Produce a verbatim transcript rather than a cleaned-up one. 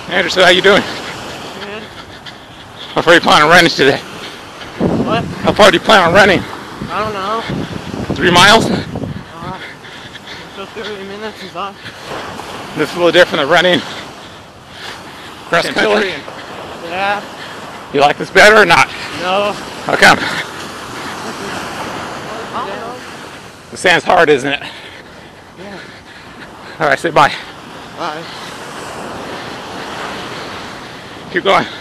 Anderson, how you doing? Good. How far are you planning on running today? What? How far do you plan on running? I don't know. Three miles? Uh, so thirty minutes is on. This is a little different than running cross country. Yeah. You like this better or not? No. How come? I don't know. The sand's hard, isn't it? Yeah. Alright, say bye. Bye. Keep going.